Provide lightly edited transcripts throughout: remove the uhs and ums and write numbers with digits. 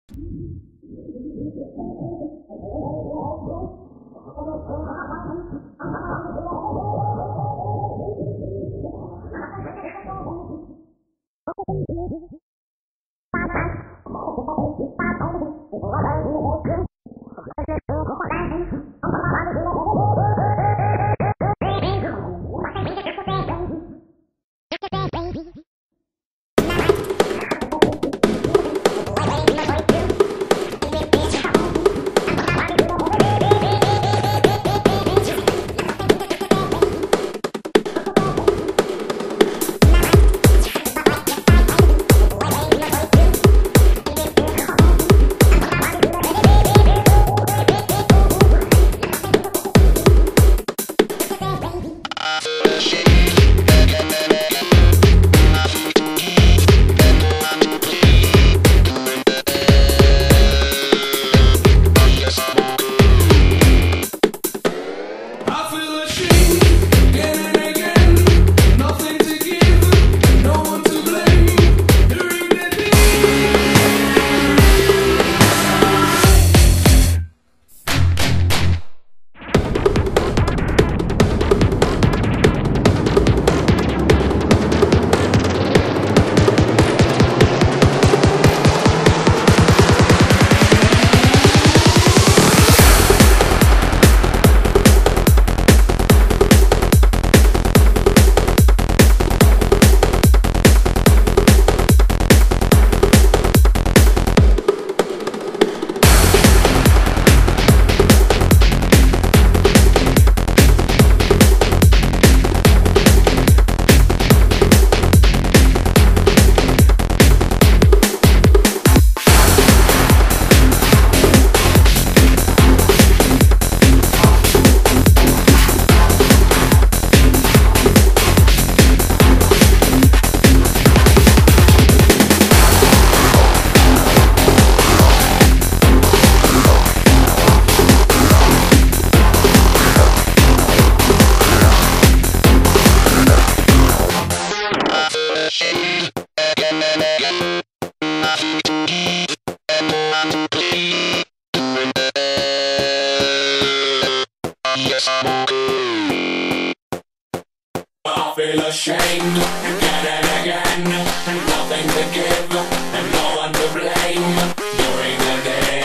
I feel ashamed again and again, nothing to give and no one to blame. During the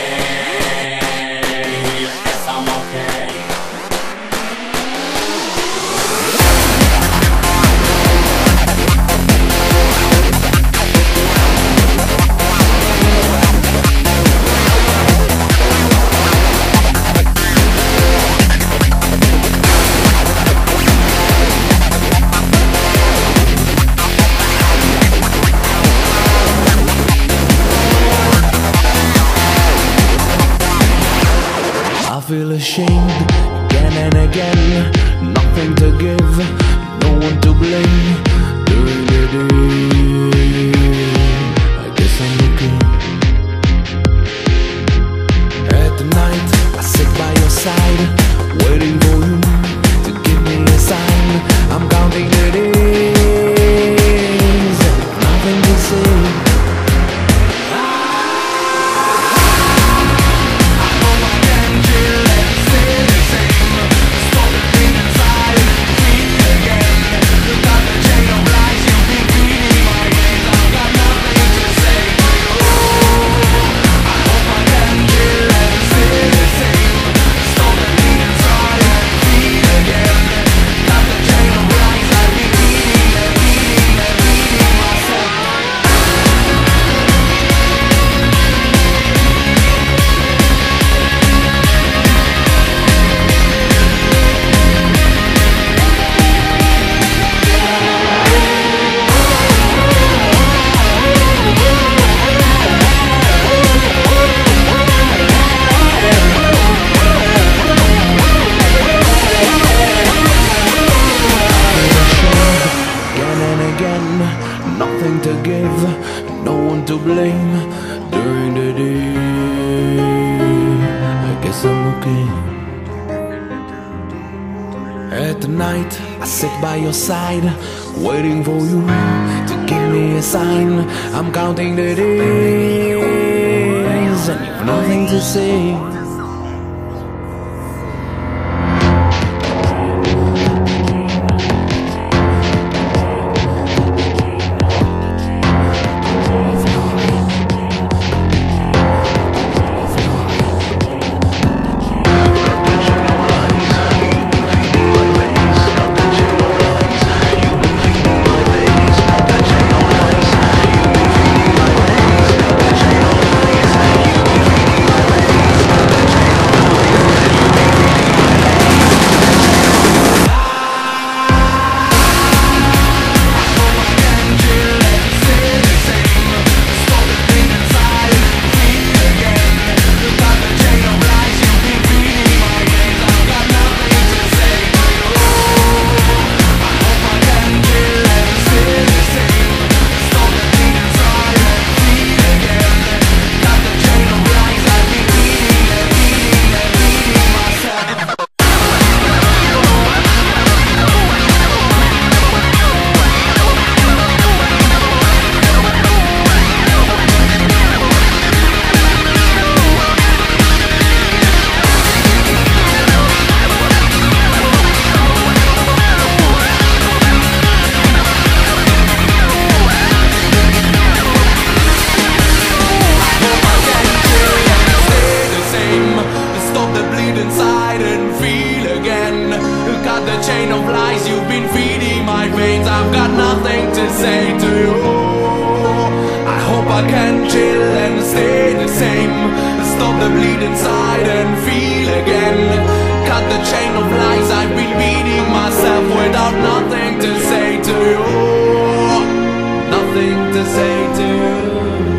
day, yes, I'm okay. I feel ashamed again and again, nothing to give, no one to blame. During the day, I guess I'm okay. At the night, I sit by your side, waiting for you to give me a sign. I'm counting the days, nothing to say. Nothing to give, no one to blame. During the day, I guess I'm okay. At the night, I sit by your side, waiting for you to give me a sign. I'm counting the days, nothing to say. Chain of lies you've been feeding my veins. I've got nothing to say to you. I hope I can chill and stay the same. Stop the bleed inside and feel again. Cut the chain of lies I've been beating myself without nothing to say to you. Nothing to say to you.